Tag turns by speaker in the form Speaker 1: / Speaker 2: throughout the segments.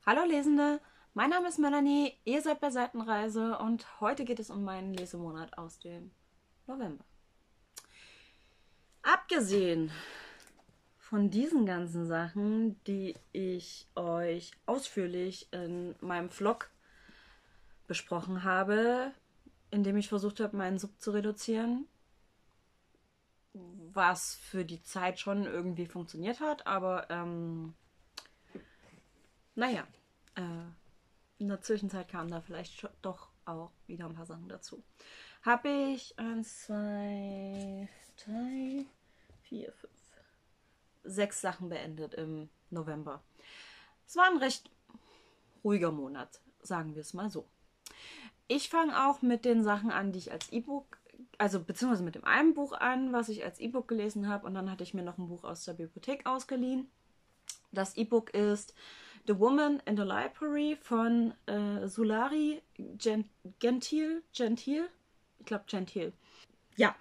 Speaker 1: Hallo Lesende, mein Name ist Melanie, ihr seid bei Seitenreise und heute geht es um meinen Lesemonat aus dem November. Abgesehen von diesen ganzen Sachen, die ich euch ausführlich in meinem Vlog besprochen habe, in dem ich versucht habe, meinen Sub zu reduzieren, was für die Zeit schon irgendwie funktioniert hat, aber naja, in der Zwischenzeit kamen da vielleicht doch auch wieder ein paar Sachen dazu. Habe ich 1, 2, 3, 4, 5, 6 Sachen beendet im November. Es war ein recht ruhiger Monat, sagen wir es mal so. Ich fange auch mit den Sachen an, die ich als E-Book, also beziehungsweise mit dem einen Buch an, was ich als E-Book gelesen habe, und dann hatte ich mir noch ein Buch aus der Bibliothek ausgeliehen. Das E-Book ist The Woman in the Library von Sulari Gentiil. Ich glaube Gentiil. Ja.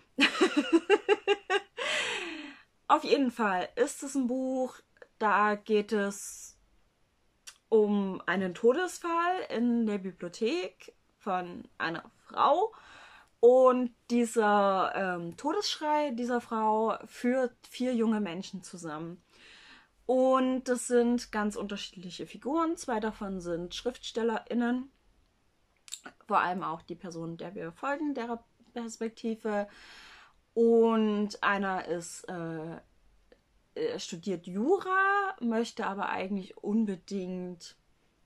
Speaker 1: Auf jeden Fall ist es ein Buch, da geht es um einen Todesfall in der Bibliothek von einer Frau. Und dieser Todesschrei dieser Frau führt 4 junge Menschen zusammen. Und das sind ganz unterschiedliche Figuren. 2 davon sind SchriftstellerInnen. Vor allem auch die Person, der wir folgen, deren Perspektive. Und einer ist studiert Jura, möchte aber eigentlich unbedingt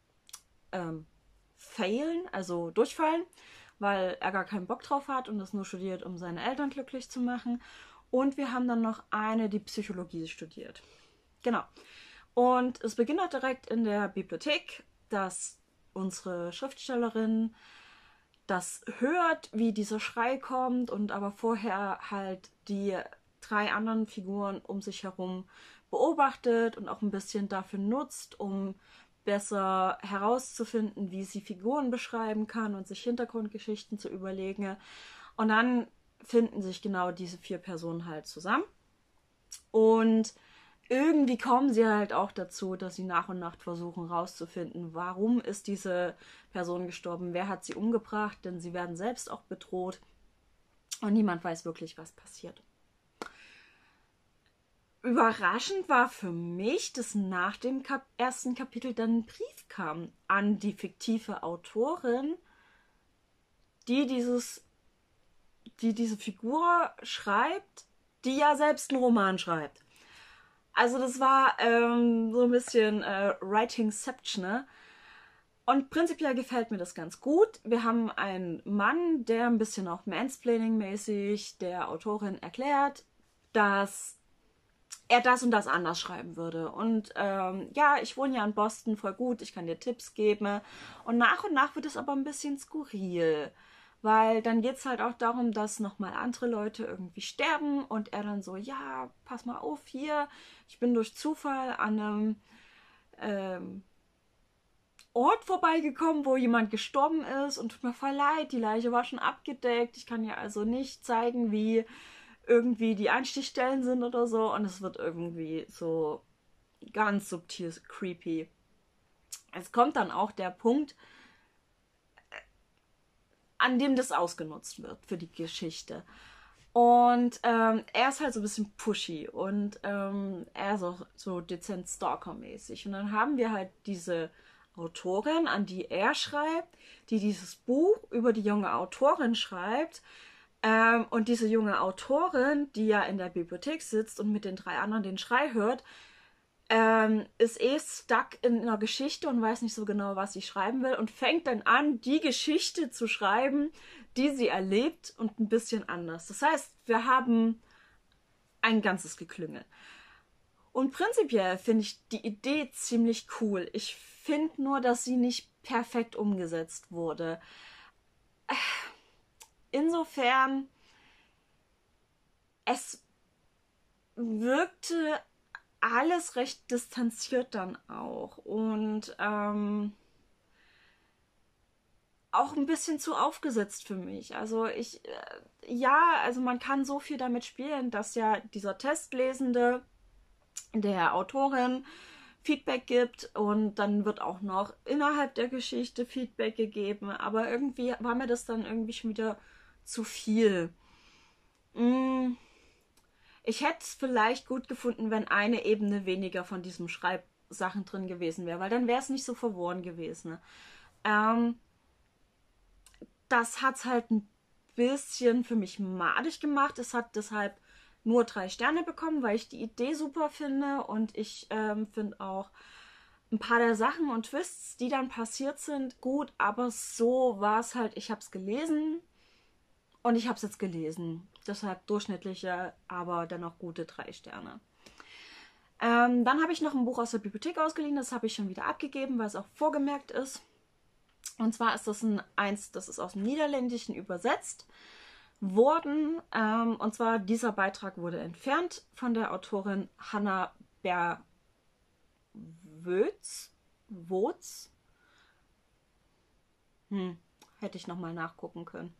Speaker 1: failen, also durchfallen, weil er gar keinen Bock drauf hat und das nur studiert, um seine Eltern glücklich zu machen. Und wir haben dann noch eine, die Psychologie studiert. Genau. Und es beginnt auch direkt in der Bibliothek, dass unsere Schriftstellerin das hört, wie dieser Schrei kommt, und aber vorher halt die 3 anderen Figuren um sich herum beobachtet und auch ein bisschen dafür nutzt, um besser herauszufinden, wie sie Figuren beschreiben kann und sich Hintergrundgeschichten zu überlegen. Und dann finden sich genau diese 4 Personen halt zusammen. Und irgendwie kommen sie halt auch dazu, dass sie nach und nach versuchen herauszufinden, warum ist diese Person gestorben, wer hat sie umgebracht, denn sie werden selbst auch bedroht und niemand weiß wirklich, was passiert. Überraschend war für mich, dass nach dem ersten Kapitel dann ein Brief kam an die fiktive Autorin, die diese Figur schreibt, die ja selbst einen Roman schreibt. Also das war so ein bisschen Writingception, ne? Und prinzipiell gefällt mir das ganz gut. Wir haben einen Mann, der ein bisschen auch Mansplaining-mäßig der Autorin erklärt, dass er das und das anders schreiben würde. Und ja, ich wohne ja in Boston, voll gut, ich kann dir Tipps geben. Und nach wird es aber ein bisschen skurril. Weil dann geht es halt auch darum, dass nochmal andere Leute irgendwie sterben und er dann so, ja, pass mal auf hier, ich bin durch Zufall an einem Ort vorbeigekommen, wo jemand gestorben ist und tut mir voll leid, die Leiche war schon abgedeckt, ich kann ja also nicht zeigen, wie irgendwie die Einstichstellen sind oder so, und es wird irgendwie so ganz subtil creepy. Es kommt dann auch der Punkt, an dem das ausgenutzt wird für die Geschichte. Und er ist halt so ein bisschen pushy und er ist auch so dezent Stalker-mäßig. Und dann haben wir halt diese Autorin, an die er schreibt, die dieses Buch über die junge Autorin schreibt. Und diese junge Autorin, die ja in der Bibliothek sitzt und mit den 3 anderen den Schrei hört, ist stuck in einer Geschichte und weiß nicht so genau, was sie schreiben will, und fängt dann an, die Geschichte zu schreiben, die sie erlebt, und ein bisschen anders. Das heißt, wir haben ein ganzes Geklüngel. Und prinzipiell finde ich die Idee ziemlich cool. Ich finde nur, dass sie nicht perfekt umgesetzt wurde. Insofern, es wirkte alles recht distanziert dann auch und auch ein bisschen zu aufgesetzt für mich. Also also man kann so viel damit spielen, dass ja dieser Testlesende der Autorin Feedback gibt und dann wird auch noch innerhalb der Geschichte Feedback gegeben, aber irgendwie war mir das dann irgendwie schon wieder zu viel. Ich hätte es vielleicht gut gefunden, wenn eine Ebene weniger von diesem Schreibsachen drin gewesen wäre, weil dann wäre es nicht so verworren gewesen. Ne? Das hat es halt ein bisschen für mich madig gemacht. Es hat deshalb nur 3 Sterne bekommen, weil ich die Idee super finde und ich finde auch ein paar der Sachen und Twists, die dann passiert sind, gut, aber so war es halt, ich habe es gelesen und ich habe es jetzt gelesen. Deshalb durchschnittliche, aber dennoch gute 3 Sterne. Dann habe ich noch ein Buch aus der Bibliothek ausgeliehen, das habe ich schon wieder abgegeben, weil es auch vorgemerkt ist. Und zwar ist das das ist aus dem Niederländischen übersetzt worden. Und zwar dieser Beitrag wurde entfernt von der Autorin Hannah Berwöz. Hätte ich nochmal nachgucken können.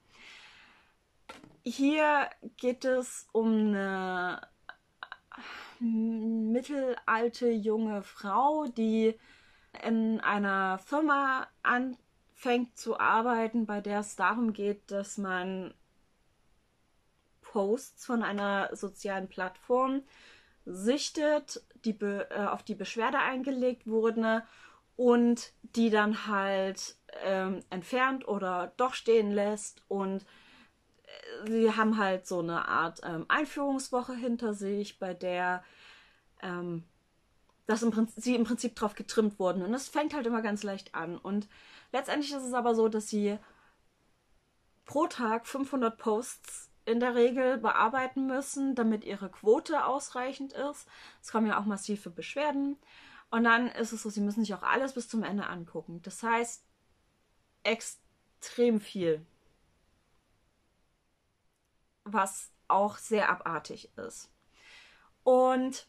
Speaker 1: Hier geht es um eine mittelalte junge Frau, die in einer Firma anfängt zu arbeiten, bei der es darum geht, dass man Posts von einer sozialen Plattform sichtet, die auf die Beschwerde eingelegt wurde und die dann halt entfernt oder doch stehen lässt. Und sie haben halt so eine Art Einführungswoche hinter sich, bei der sie im Prinzip drauf getrimmt wurden. Und das fängt halt immer ganz leicht an. Und letztendlich ist es aber so, dass sie pro Tag 500 Posts in der Regel bearbeiten müssen, damit ihre Quote ausreichend ist. Es kommen ja auch massive Beschwerden. Und dann ist es so, sie müssen sich auch alles bis zum Ende angucken. Das heißt, extrem viel. Was auch sehr abartig ist. Und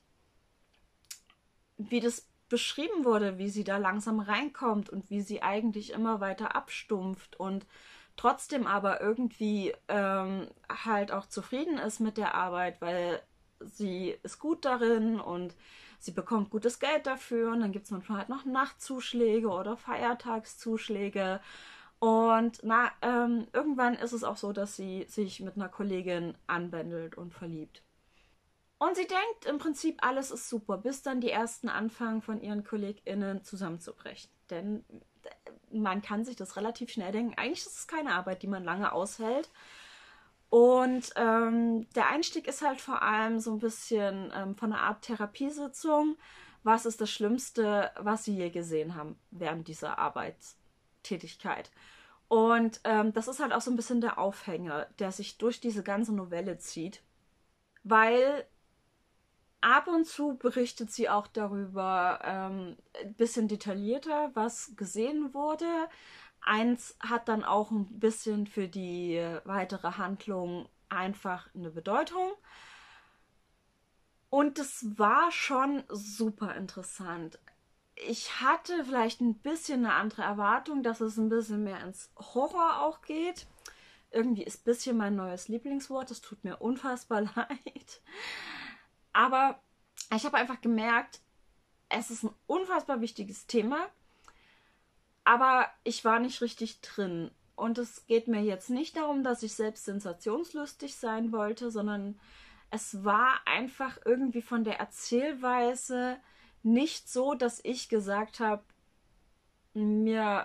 Speaker 1: wie das beschrieben wurde, wie sie da langsam reinkommt und wie sie eigentlich immer weiter abstumpft und trotzdem aber irgendwie halt auch zufrieden ist mit der Arbeit, weil sie ist gut darin und sie bekommt gutes Geld dafür und dann gibt es manchmal halt noch Nachtzuschläge oder Feiertagszuschläge und irgendwann ist es auch so, dass sie sich mit einer Kollegin anbändelt und verliebt. Und sie denkt im Prinzip, alles ist super, bis dann die ersten anfangen, von ihren KollegInnen zusammenzubrechen. Denn man kann sich das relativ schnell denken, eigentlich ist es keine Arbeit, die man lange aushält. Und der Einstieg ist halt vor allem so ein bisschen von einer Art Therapiesitzung. Was ist das Schlimmste, was sie je gesehen haben während dieser Arbeitstätigkeit? Und das ist halt auch so ein bisschen der Aufhänger, der sich durch diese ganze Novelle zieht. Weil ab und zu berichtet sie auch darüber, ein bisschen detaillierter, was gesehen wurde. Eins hat dann auch ein bisschen für die weitere Handlung einfach eine Bedeutung. Und das war schon super interessant. Ich hatte vielleicht ein bisschen eine andere Erwartung, dass es ein bisschen mehr ins Horror auch geht. Irgendwie ist ein bisschen mein neues Lieblingswort. Es tut mir unfassbar leid. Aber ich habe einfach gemerkt, es ist ein unfassbar wichtiges Thema, aber ich war nicht richtig drin. Und es geht mir jetzt nicht darum, dass ich selbst sensationslustig sein wollte, sondern es war einfach irgendwie von der Erzählweise nicht so, dass ich gesagt habe, mir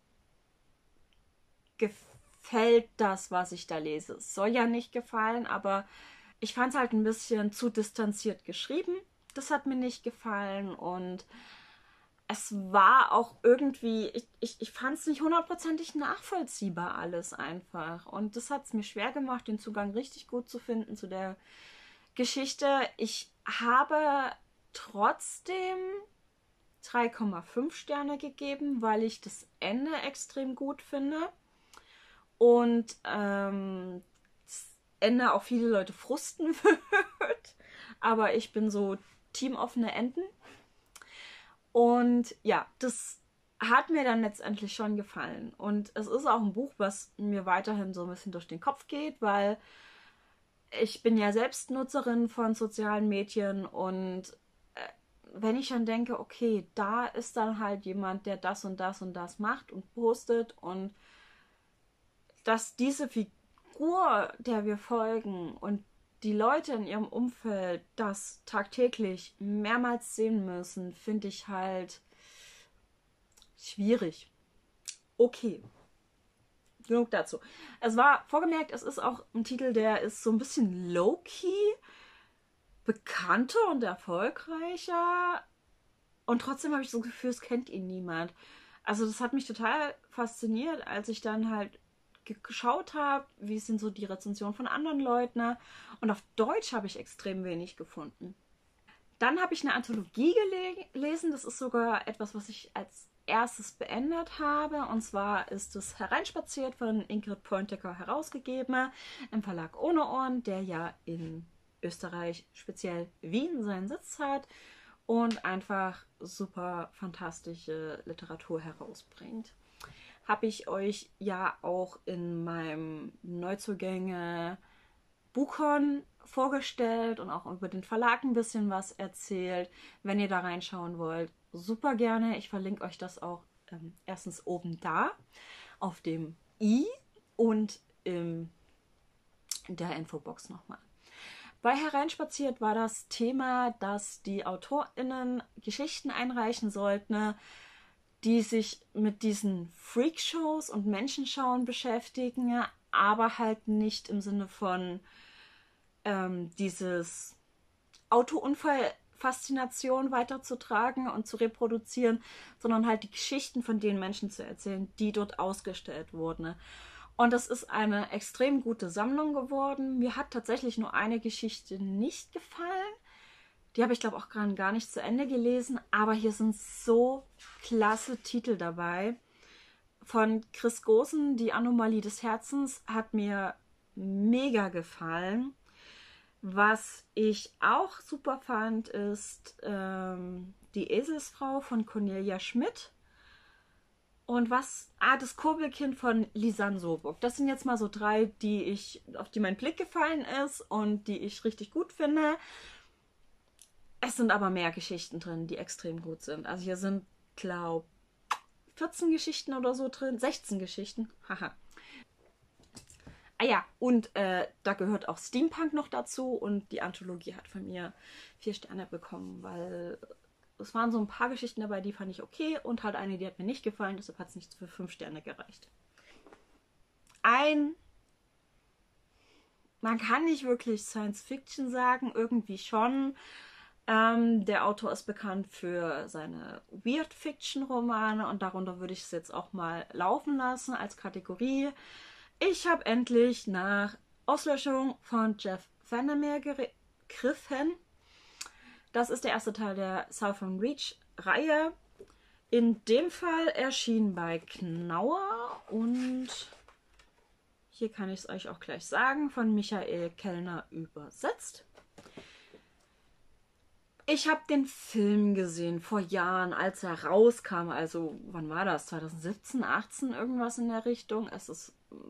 Speaker 1: gefällt das, was ich da lese. Es soll ja nicht gefallen, aber ich fand es halt ein bisschen zu distanziert geschrieben. Das hat mir nicht gefallen und es war auch irgendwie, ich fand es nicht hundertprozentig nachvollziehbar alles einfach. Und das hat es mir schwer gemacht, den Zugang richtig gut zu finden zu der Geschichte. Ich habe trotzdem 3,5 Sterne gegeben, weil ich das Ende extrem gut finde. Und das Ende auch viele Leute frusten wird. Aber ich bin so teamoffene Enden. Und ja, das hat mir dann letztendlich schon gefallen. Und es ist auch ein Buch, was mir weiterhin so ein bisschen durch den Kopf geht, weil ich bin ja selbst Nutzerin von sozialen Medien und wenn ich dann denke, okay, da ist dann halt jemand, der das und das und das macht und postet und dass diese Figur, der wir folgen und die Leute in ihrem Umfeld das tagtäglich mehrmals sehen müssen, finde ich halt schwierig. Okay, genug dazu. Es war vorgemerkt, es ist auch ein Titel, der ist so ein bisschen low-key, bekannter und erfolgreicher. Und trotzdem habe ich so das Gefühl, es kennt ihn niemand. Also das hat mich total fasziniert, als ich dann halt geschaut habe, wie sind so die Rezensionen von anderen Leuten. Ne? Und auf Deutsch habe ich extrem wenig gefunden. Dann habe ich eine Anthologie gelesen. Das ist sogar etwas, was ich als erstes beendet habe. Und zwar ist es Hereinspaziert von Ingrid Pointecker herausgegeben im Verlag Ohne Ohren, der ja in Österreich, speziell Wien, seinen Sitz hat und einfach super fantastische Literatur herausbringt. Habe ich euch ja auch in meinem Neuzugänge Buchhorn vorgestellt und auch über den Verlag ein bisschen was erzählt. Wenn ihr da reinschauen wollt, super gerne. Ich verlinke euch das auch erstens oben da auf dem i und in der Infobox nochmal. Bei Hereinspaziert war das Thema, dass die AutorInnen Geschichten einreichen sollten, die sich mit diesen Freakshows und Menschenschauen beschäftigen, aber halt nicht im Sinne von dieses Autounfall-Faszination weiterzutragen und zu reproduzieren, sondern halt die Geschichten von den Menschen zu erzählen, die dort ausgestellt wurden. Und das ist eine extrem gute Sammlung geworden. Mir hat tatsächlich nur eine Geschichte nicht gefallen. Die habe ich, glaube ich, auch gar nicht zu Ende gelesen. Aber hier sind so klasse Titel dabei. Von Chris Goosen, Die Anomalie des Herzens, hat mir mega gefallen. Was ich auch super fand, ist Die Eselsfrau von Cornelia Schmidt. Und das Kurbelkind von Lisanne Soburg. Das sind jetzt mal so 3, auf die mein Blick gefallen ist und die ich richtig gut finde. Es sind aber mehr Geschichten drin, die extrem gut sind. Also hier sind, glaube ich, 14 Geschichten oder so drin. 16 Geschichten. Haha. Ah ja, und da gehört auch Steampunk noch dazu und die Anthologie hat von mir 4 Sterne bekommen, weil es waren so ein paar Geschichten dabei, die fand ich okay und halt eine, die hat mir nicht gefallen, deshalb hat es nicht für 5 Sterne gereicht. Man kann nicht wirklich Science Fiction sagen, irgendwie schon. Der Autor ist bekannt für seine Weird Fiction Romane und darunter würde ich es jetzt auch mal laufen lassen als Kategorie. Ich habe endlich nach Auslöschung von Jeff Vandermeer gegriffen. Das ist der erste Teil der Southern Reach Reihe. In dem Fall erschien bei Knauer und hier kann ich es euch auch gleich sagen, von Michael Kellner übersetzt. Ich habe den Film gesehen vor Jahren, als er rauskam. Also, wann war das? 2017, 18, irgendwas in der Richtung. Es ist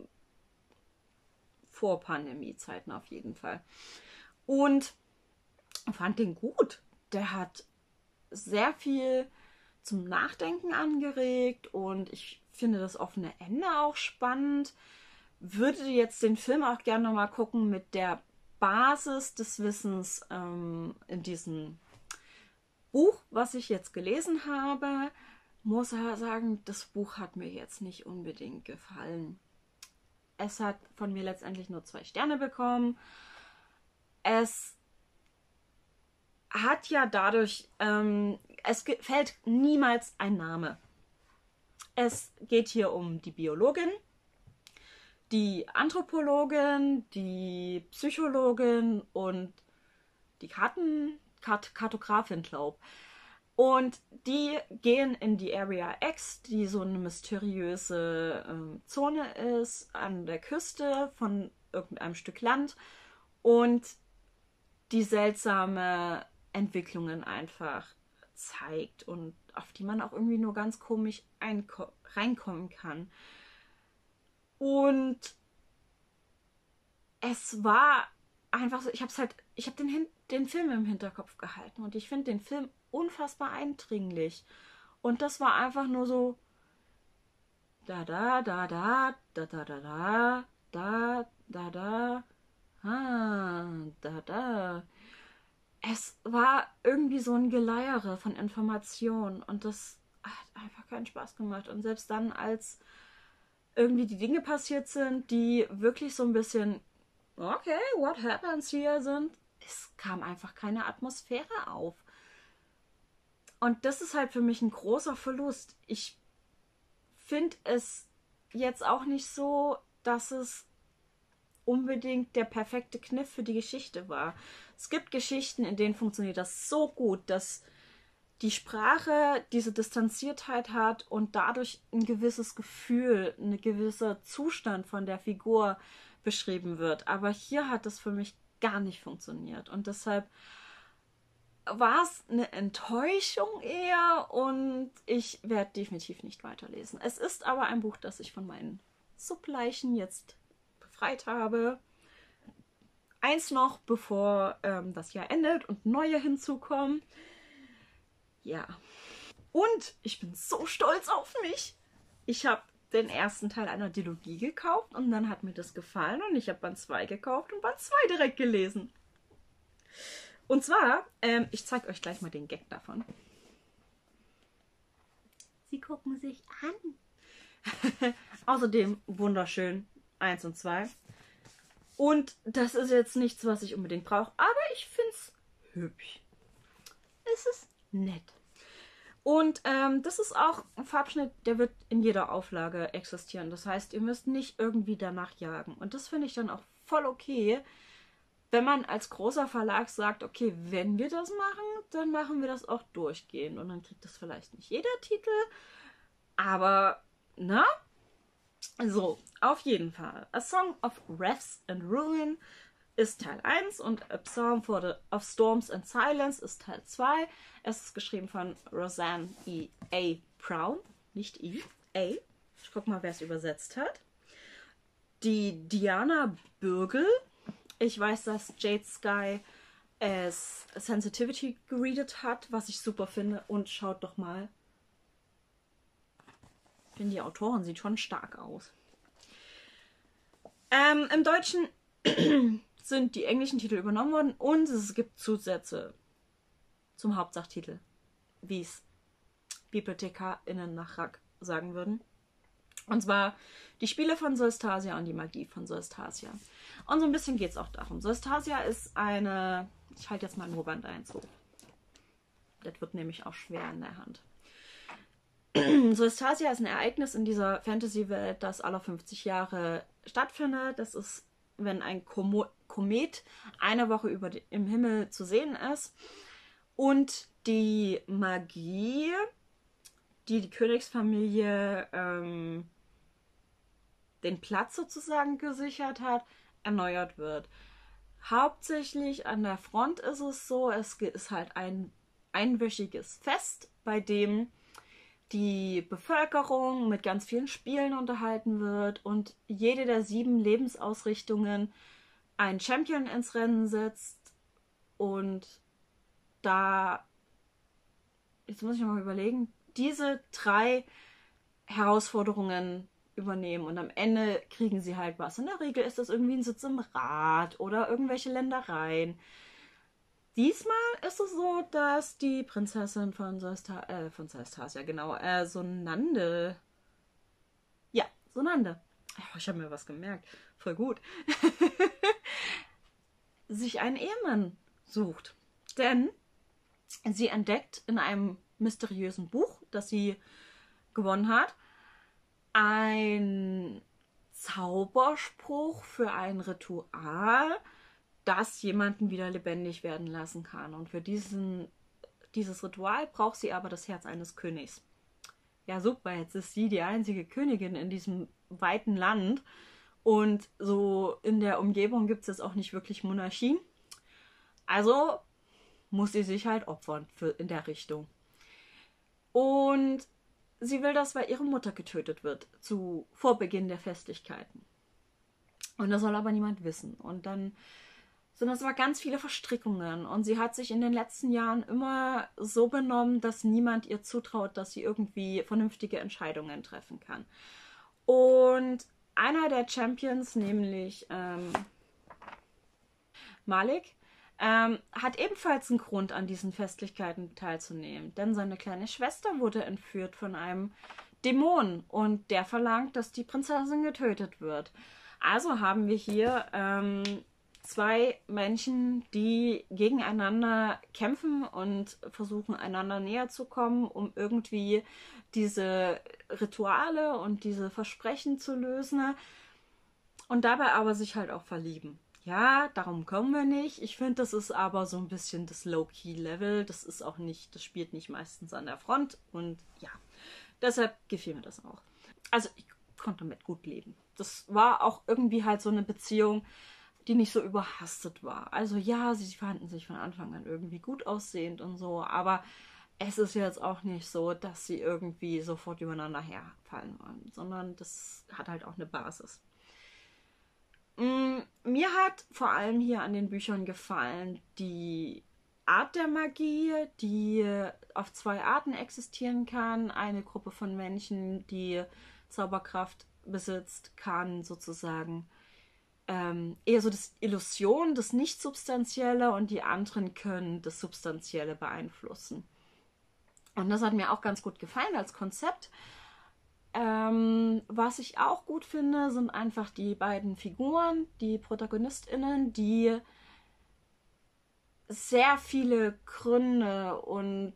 Speaker 1: vor Pandemiezeiten auf jeden Fall. Und fand den gut. Der hat sehr viel zum Nachdenken angeregt und ich finde das offene Ende auch spannend. Würde jetzt den Film auch gerne nochmal gucken mit der Basis des Wissens in diesem Buch, was ich jetzt gelesen habe. Muss aber sagen, das Buch hat mir jetzt nicht unbedingt gefallen. Es hat von mir letztendlich nur 2 Sterne bekommen. Es hat ja dadurch, es fällt niemals ein Name. Es geht hier um die Biologin, die Anthropologin, die Psychologin und die Kartografin, glaube ich. Und die gehen in die Area X, die so eine mysteriöse Zone ist, an der Küste von irgendeinem Stück Land und die seltsame Entwicklungen einfach zeigt und auf die man auch irgendwie nur ganz komisch reinkommen kann. Und es war einfach so, ich habe den Film im Hinterkopf gehalten und ich finde den Film unfassbar eindringlich. Und das war einfach nur so da, da, da, da, da, da, da, da, da, da, da, da, da. Es war irgendwie so ein Geleiere von Informationen und das hat einfach keinen Spaß gemacht. Und selbst dann, als irgendwie die Dinge passiert sind, die wirklich so ein bisschen, okay, what happens hier sind, es kam einfach keine Atmosphäre auf. Und das ist halt für mich ein großer Verlust. Ich finde es jetzt auch nicht so, dass es unbedingt der perfekte Kniff für die Geschichte war. Es gibt Geschichten, in denen funktioniert das so gut, dass die Sprache diese Distanziertheit hat und dadurch ein gewisses Gefühl, ein gewisser Zustand von der Figur beschrieben wird. Aber hier hat das für mich gar nicht funktioniert. Und deshalb war es eine Enttäuschung eher und ich werde definitiv nicht weiterlesen. Es ist aber ein Buch, das ich von meinen Subleichen jetzt befreit habe. Eins noch, bevor das Jahr endet und neue hinzukommen. Ja. Und ich bin so stolz auf mich. Ich habe den ersten Teil einer Dilogie gekauft und dann hat mir das gefallen und ich habe Band 2 gekauft und Band 2 direkt gelesen. Und zwar, ich zeige euch gleich mal den Gag davon. Sie gucken sich an. Außerdem wunderschön 1 und 2. Und das ist jetzt nichts, was ich unbedingt brauche, aber ich finde es hübsch. Es ist nett. Und das ist auch ein Farbschnitt, der wird in jeder Auflage existieren. Das heißt, ihr müsst nicht irgendwie danach jagen. Und das finde ich dann auch voll okay, wenn man als großer Verlag sagt, okay, wenn wir das machen, dann machen wir das auch durchgehend. Und dann kriegt das vielleicht nicht jeder Titel, aber, na? So, auf jeden Fall. A Song of Wrath and Ruin ist Teil 1 und A Psalm of Storms and Silence ist Teil 2. Es ist geschrieben von Roseanne E. A. Brown, nicht E. A. Ich guck mal, wer es übersetzt hat. Die Diana Bürgel. Ich weiß, dass Jade Sky es Sensitivity geredet hat, was ich super finde. Und schaut doch mal. Ich finde, die Autorin sieht schon stark aus. Im Deutschen sind die englischen Titel übernommen worden und es gibt Zusätze zum Hauptsachtitel, wie es BibliothekarInnen nach Rack sagen würden. Und zwar die Spiele von Solstasia und die Magie von Solstasia. Und so ein bisschen geht es auch darum. Solstasia ist eine... Ich halte jetzt mal nur Band 1 hoch. Das wird nämlich auch schwer in der Hand. Solstasia ist ein Ereignis in dieser Fantasy-Welt, das alle 50 Jahre stattfindet. Das ist, wenn ein Komet eine Woche im Himmel zu sehen ist. Und die Magie, die Königsfamilie den Platz sozusagen gesichert hat, erneuert wird. Hauptsächlich an der Front ist es so, es ist halt ein einwöchiges Fest, bei dem die Bevölkerung mit ganz vielen Spielen unterhalten wird und jede der 7 Lebensausrichtungen einen Champion ins Rennen setzt und da, jetzt muss ich mal überlegen, diese 3 Herausforderungen übernehmen und am Ende kriegen sie halt was. In der Regel ist das irgendwie ein Sitz im Rat oder irgendwelche Ländereien. Diesmal ist es so, dass die Prinzessin von Solstasia, genau, Sonande. Ja, Sonande. Oh, ich habe mir was gemerkt. Voll gut. sich einen Ehemann sucht. Denn sie entdeckt in einem mysteriösen Buch, das sie gewonnen hat, ein Zauberspruch für ein Ritual, das jemanden wieder lebendig werden lassen kann. Und für dieses Ritual braucht sie aber das Herz eines Königs. Ja, super, jetzt ist sie die einzige Königin in diesem weiten Land. Und so in der Umgebung gibt es jetzt auch nicht wirklich Monarchien. Also muss sie sich halt opfern in der Richtung. Und sie will das, weil ihre Mutter getötet wird, vor Beginn der Festlichkeiten. Und das soll aber niemand wissen. Und dann sondern es war ganz viele Verstrickungen. Und sie hat sich in den letzten Jahren immer so benommen, dass niemand ihr zutraut, dass sie irgendwie vernünftige Entscheidungen treffen kann. Und einer der Champions, nämlich Malik, hat ebenfalls einen Grund, an diesen Festlichkeiten teilzunehmen. Denn seine kleine Schwester wurde entführt von einem Dämon und der verlangt, dass die Prinzessin getötet wird. Also haben wir hier zwei Menschen, die gegeneinander kämpfen und versuchen, einander näher zu kommen, um irgendwie diese Rituale und diese Versprechen zu lösen und dabei aber sich halt auch verlieben. Ja, darum kommen wir nicht. Ich finde, das ist aber so ein bisschen das Low-Key-Level. Das ist auch nicht, das spielt nicht meistens an der Front und ja, deshalb gefiel mir das auch. Also ich konnte damit gut leben. Das war auch irgendwie halt so eine Beziehung, die nicht so überhastet war. Also ja, sie fanden sich von Anfang an irgendwie gut aussehend und so, aber es ist jetzt auch nicht so, dass sie irgendwie sofort übereinander herfallen wollen, sondern das hat halt auch eine Basis. Mir hat vor allem hier an den Büchern gefallen die Art der Magie, die auf zwei Arten existieren kann. Eine Gruppe von Menschen, die Zauberkraft besitzt, kann sozusagen eher so das Illusion, das Nicht-Substanzielle und die anderen können das Substanzielle beeinflussen. Und das hat mir auch ganz gut gefallen als Konzept. Was ich auch gut finde, sind einfach die beiden Figuren, die ProtagonistInnen, die sehr viele Gründe und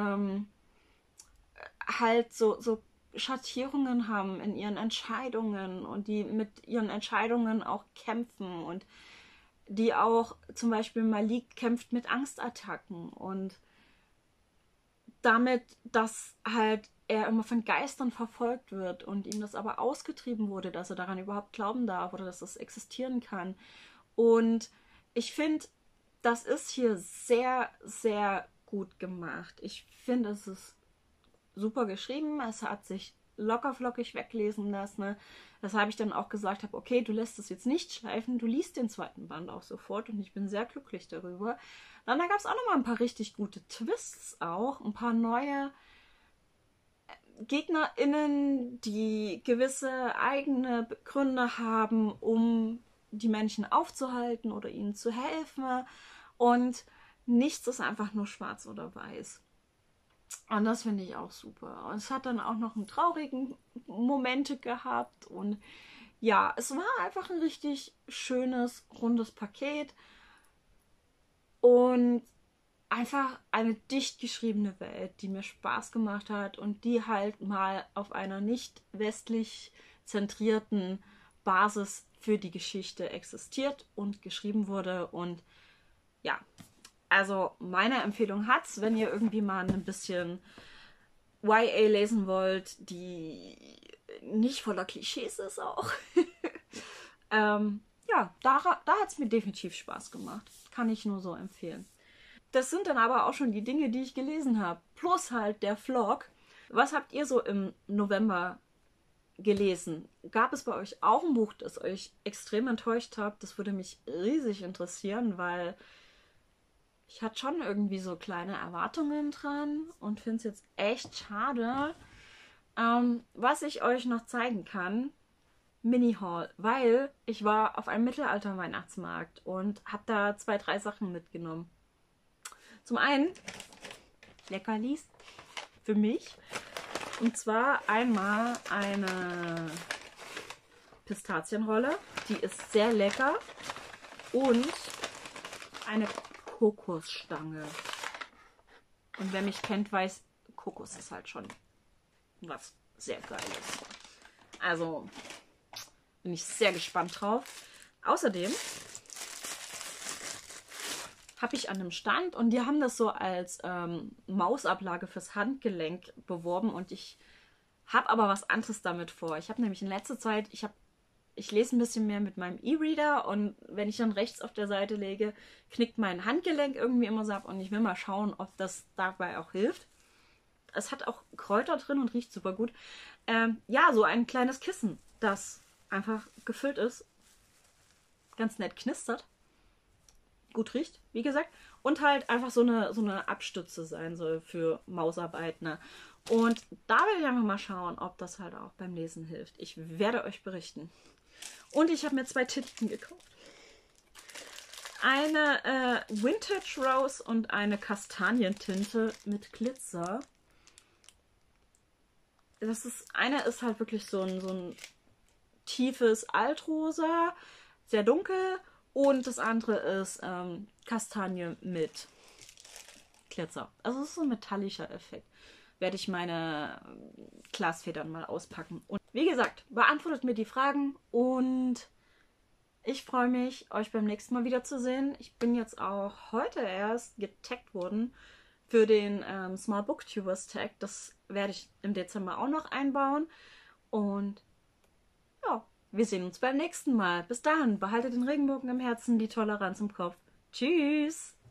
Speaker 1: halt so Schattierungen haben in ihren Entscheidungen und die mit ihren Entscheidungen auch kämpfen und die auch, zum Beispiel Malik kämpft mit Angstattacken und damit, dass halt er immer von Geistern verfolgt wird und ihm das aber ausgetrieben wurde, dass er daran überhaupt glauben darf oder dass das existieren kann. Und ich finde, das ist hier sehr, sehr gut gemacht. Ich finde, es ist super geschrieben. Es hat sich lockerflockig weglesen lassen. Weshalb ich dann auch gesagt habe, okay, du lässt es jetzt nicht schleifen, du liest den zweiten Band auch sofort und ich bin sehr glücklich darüber. Dann gab es auch nochmal ein paar richtig gute Twists auch, ein paar neue GegnerInnen, die gewisse eigene Gründe haben, um die Menschen aufzuhalten oder ihnen zu helfen. Und nichts ist einfach nur schwarz oder weiß. Und das finde ich auch super. Und es hat dann auch noch einen traurigen Momente gehabt. Und ja, es war einfach ein richtig schönes, rundes Paket. Und einfach eine dicht geschriebene Welt, die mir Spaß gemacht hat und die halt mal auf einer nicht westlich zentrierten Basis für die Geschichte existiert und geschrieben wurde. Und ja, also meine Empfehlung hat's, wenn ihr irgendwie mal ein bisschen YA lesen wollt, die nicht voller Klischees ist auch. Ja, da hat es mir definitiv Spaß gemacht. Kann ich nur so empfehlen. Das sind dann aber auch schon die Dinge, die ich gelesen habe. Plus halt der Vlog. Was habt ihr so im November gelesen? Gab es bei euch auch ein Buch, das euch extrem enttäuscht hat? Das würde mich riesig interessieren, weil ich hatte schon irgendwie so kleine Erwartungen dran und finde es jetzt echt schade. Was ich euch noch zeigen kann, Mini-Haul, weil ich war auf einem Mittelalter-Weihnachtsmarkt und habe da 2, 3 Sachen mitgenommen. Zum einen Leckerlis für mich. Und zwar einmal eine Pistazienrolle. Die ist sehr lecker. Und eine Kokosstange. Und wer mich kennt, weiß, Kokos ist halt schon was sehr Geiles. Also bin ich sehr gespannt drauf. Außerdem habe ich an einem Stand und die haben das so als Mausablage fürs Handgelenk beworben und ich habe aber was anderes damit vor. Ich habe nämlich in letzter Zeit, ich lese ein bisschen mehr mit meinem E-Reader und wenn ich dann rechts auf der Seite lege, knickt mein Handgelenk irgendwie immer so ab und ich will mal schauen, ob das dabei auch hilft. Es hat auch Kräuter drin und riecht super gut. Ja, so ein kleines Kissen, das einfach gefüllt ist, ganz nett knistert. gut riecht, wie gesagt. Und halt einfach so eine Abstütze sein soll für Mausarbeit. Ne? Und da will ich einfach mal schauen, ob das halt auch beim Lesen hilft. Ich werde euch berichten. Und ich habe mir 2 Tinten gekauft. Eine Vintage Rose und eine Kastanientinte mit Glitzer. Eine ist halt wirklich so ein tiefes Altrosa, sehr dunkel. Und das andere ist Kastanie mit Glitzer. Also es ist so ein metallischer Effekt. Werde ich meine Glasfedern mal auspacken. Und wie gesagt, beantwortet mir die Fragen und ich freue mich, euch beim nächsten Mal wiederzusehen. Ich bin jetzt auch heute erst getaggt worden für den Small Booktubers Tag. Das werde ich im Dezember auch noch einbauen. Und ja, wir sehen uns beim nächsten Mal. Bis dahin, behaltet den Regenbogen im Herzen, die Toleranz im Kopf. Tschüss!